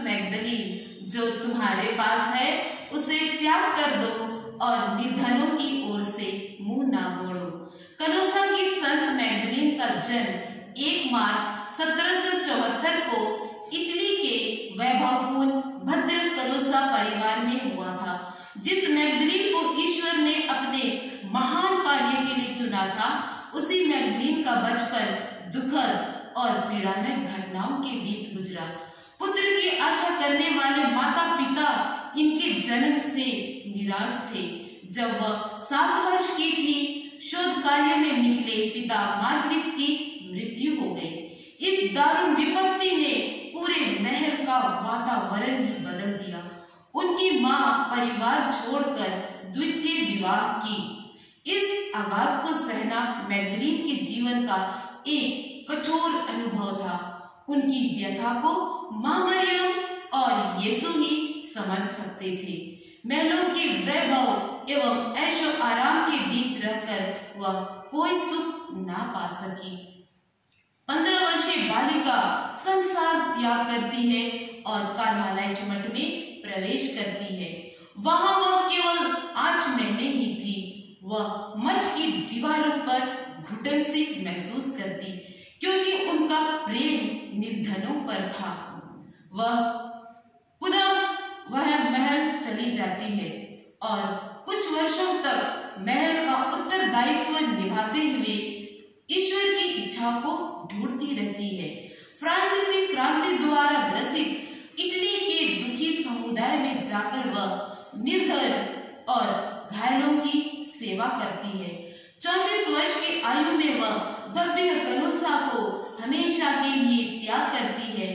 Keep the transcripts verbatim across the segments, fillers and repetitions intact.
मैगदलीन, जो तुम्हारे पास है उसे त्याग कर दो और निर्धनों की ओर से मुंह ना मोड़ो। कलोसा की संत मैगदलीन का जन्म एक मार्च सत्रह सौ चौहत्तर को इटली के वैभवपूर्ण भद्र कलोसा परिवार में हुआ था। जिस मैगदलीन को ईश्वर ने अपने महान कार्य के लिए चुना था, उसी मैगदलीन का बचपन दुखद और पीड़ामय घटनाओं के बीच गुजरा। पुत्र की आशा करने वाले माता पिता इनके जन्म से निराश थे। जब वह सात वर्ष की थी, शोध कार्य में निकले पिता मार्क्विस की मृत्यु हो गई। इस दारुण विपत्ति ने पूरे महल का वातावरण ही बदल दिया। उनकी मां परिवार छोड़कर द्वितीय विवाह की। इस आघात को सहना मैगदलीन के जीवन का एक कठोर अनुभव था। उनकी व्यथा को मां मरियम और यीशु ही समझ सकते थे। महलों के वैभव एवं ऐशो आराम के बीच रहकर वह कोई सुख ना पा सकी। पंद्रह वर्षीय बालिका संसार त्याग करती है और कार्मेलाइट मठ में प्रवेश करती है। वहां वह केवल आठ महीने ही थी। वह मठ की दीवारों पर घुटन से महसूस करती, क्योंकि उनका प्रेम निर्धनों पर था। वह पुनः वह महल चली जाती है और कुछ वर्षों तक महल का उत्तरदायित्व निभाते हुए ईश्वर की इच्छा को ढूंढती रहती है। फ्रांसीसी क्रांति द्वारा ग्रसित इटली के दुखी समुदाय में जाकर वह निर्धन और घायलों की सेवा करती है। चौंतीस वर्ष की आयु में वह भव्य कलोसा को हमेशा के लिए त्याग करती है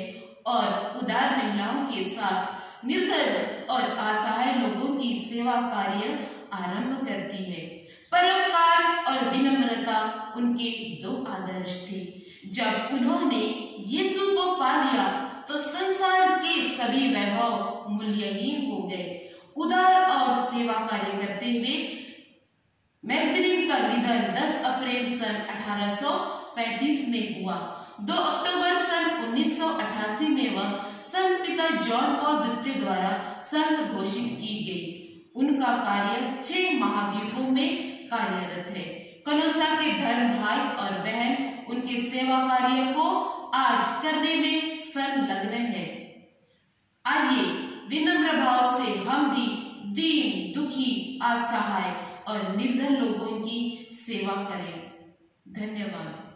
और उदार महिलाओं के साथ निर्धन और असहाय लोगों की सेवा कार्य आरंभ करती है। परोपकार और विनम्रता उनके दो आदर्श थे। जब उन्होंने यीशु को पा लिया तो संसार के सभी वैभव मूल्यहीन हो गए। उदार और सेवा कार्य करते हुए मैगदलीन का निधन दस अप्रैल सन अठारह सौ पैंतीस में हुआ। दो अक्टूबर सन उन्नीस सौ अठासी में वह संत पिता जॉन पॉल द्वितीय द्वारा संत घोषित की गई। उनका कार्य छह महाद्वीपों में कार्यरत है। कलोसा के धर्म भाई और बहन उनके सेवा कार्य को आज करने में संलग्न है। आइए विनम्र भाव से हम भी दीन, दुखी, असहाय और निर्धन लोगों की सेवा करें। धन्यवाद।